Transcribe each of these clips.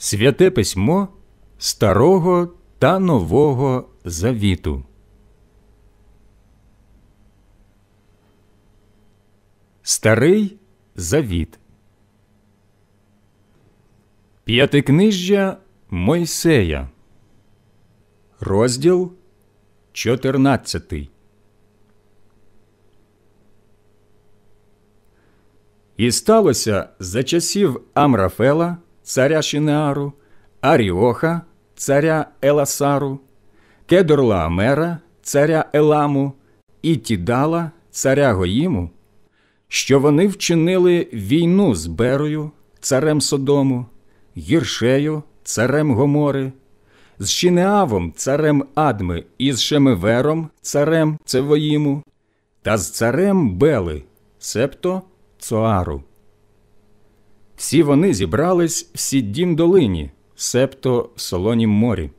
Святе письмо Старого та Нового Завіту. Старий Завіт. П'ятикнижжя Мойсея. Розділ 14. І сталося за часів Амрафела, царя Шинеару, Аріоха, царя Еласару, Кедорлаомера, царя Еламу, і Тідала, царя Гоїму, що вони вчинили війну з Берою, царем Содому, Гіршею, царем Гомори, з Шинеавом, царем Адми, і з Шемевером, царем Цевоїму, та з царем Бели, себто Цоару. Всі вони зібрались в Сіддім-долині, себто Солонім морі.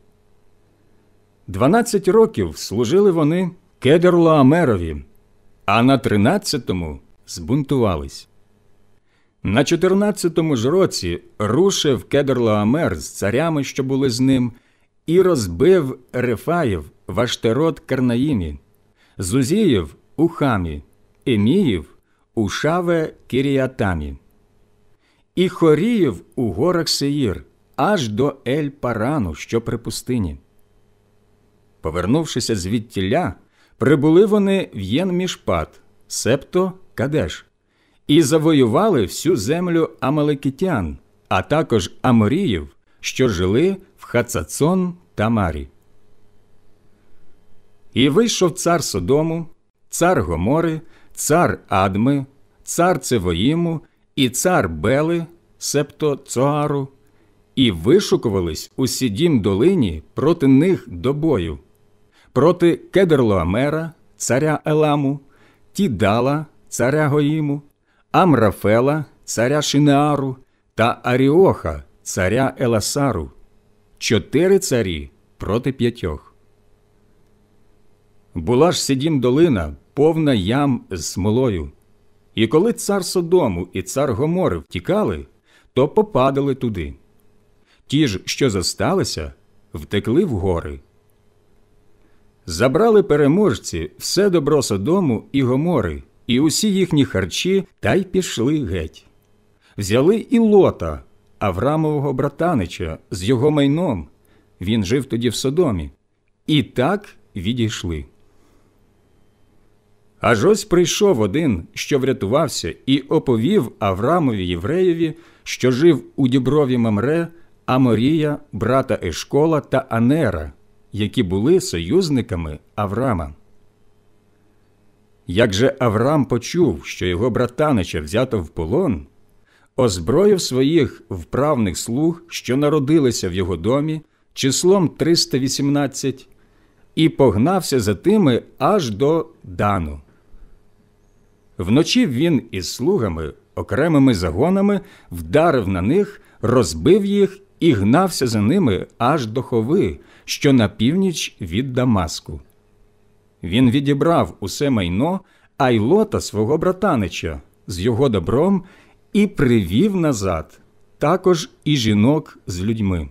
12 років служили вони Кедорлаомерові, а на 13-му збунтувались. На 14-му ж році рушив Кедорлаомер з царями, що були з ним, і розбив Рефаїв в Аштерот-Карнаїмі, Зузіїв у Хамі, Еміїв у Шаве-Кіріатамі, і Хоріїв у горах Сеїр, аж до Ель-Парану, що при пустині. Повернувшися звідтіля, прибули вони в Єн-Мішпат, себто Кадеш, і завоювали всю землю амалекітян, а також аморіїв, що жили в Хацацон-Тамарі. І вийшов цар Содому, цар Гомори, цар Адми, цар Цевоїму і цар Бели, себто Цоару, і вишукувались у Сіддім-долині проти них до бою, проти Кедорлаомера, царя Еламу, Тідала, царя Гоїму, Амрафела, царя Шинеару та Аріоха, царя Еласару, 4 царі проти 5. Була ж Сіддім-долина повна ям з смолою, і коли цар Содому і цар Гомори втікали, то попадали туди. Ті ж, що зосталися, втекли в гори. Забрали переможці все добро Содому і Гомори, і усі їхні харчі, та й пішли геть. Взяли і Лота, Аврамового братанича, з його майном, він жив тоді в Содомі, і так відійшли. Аж ось прийшов один, що врятувався, і оповів Аврамові євреєві, що жив у діброві Мамре, Аморія, брата Ешкола та Анера, які були союзниками Аврама. Як же Аврам почув, що його братанича взято в полон, озброїв своїх вправних слуг, що народилися в його домі, числом 318, і погнався за тими аж до Дану. Вночі він із слугами, окремими загонами, вдарив на них, розбив їх і гнався за ними аж до Хови, що на північ від Дамаску. Він відібрав усе майно, а й Лота свого братанича з його добром і привів назад, також і жінок з людьми.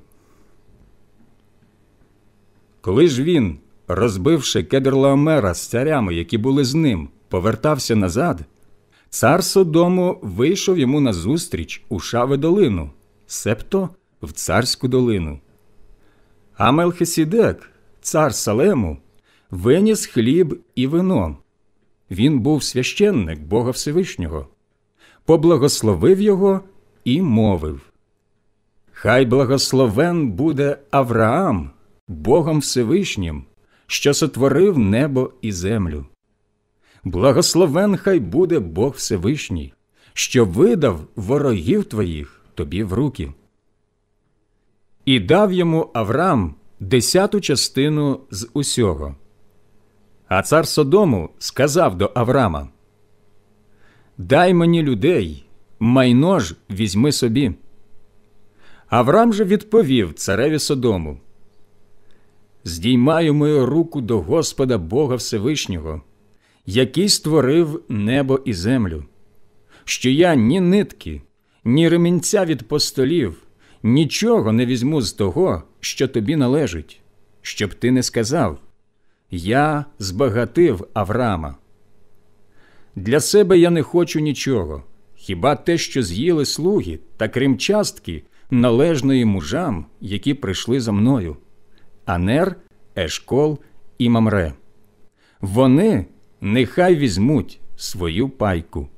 Коли ж він, розбивши Кедорлаомера з царями, які були з ним, повертався назад, цар Содому вийшов йому назустріч у Шаве-долину, себто в Царську долину. А Мелхиседек, цар Салему, виніс хліб і вино. Він був священник Бога Всевишнього. Поблагословив його і мовив: «Хай благословен буде Авраам Богом Всевишнім, що сотворив небо і землю. Благословен хай буде Бог Всевишній, що видав ворогів твоїх тобі в руки». І дав йому Авраам 10-ту частину з усього. А цар Содому сказав до Авраама: «Дай мені людей, майно ж візьми собі». Авраам же відповів цареві Содому: «Здіймаю мою руку до Господа Бога Всевишнього, який створив небо і землю, що я ні нитки, ні ремінця від постолів, нічого не візьму з того, що тобі належить, щоб ти не сказав: я збагатив Авраама. Для себе я не хочу нічого, хіба те, що з'їли слуги, та крім частки, належної мужам, які прийшли за мною: Анер, Ешкол і Мамре. Вони нехай візьмуть свою пайку.